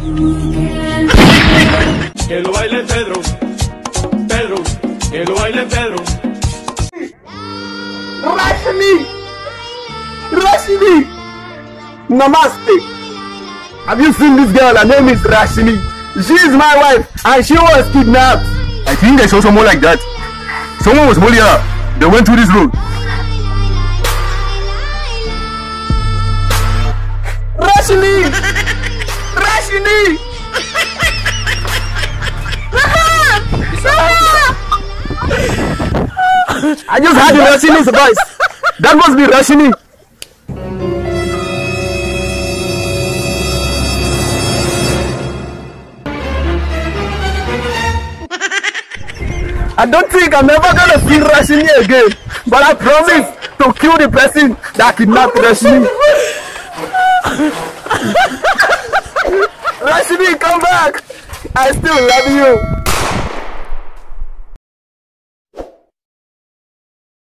Que lo baile Pedro, Pedro, que lo baile Pedro. Rashini! Namaste! Have you seen this girl? Her name is Rashini. She is my wife and she was kidnapped. I think I saw someone like that. Someone was holding her. They went through this road. Rashini! Rashini! I just heard Rashini's voice. That must be Rashini. I don't think I'm ever gonna see Rashini again, but I promise to kill the person that kidnapped Rashini. Rashini, come back! I still love you.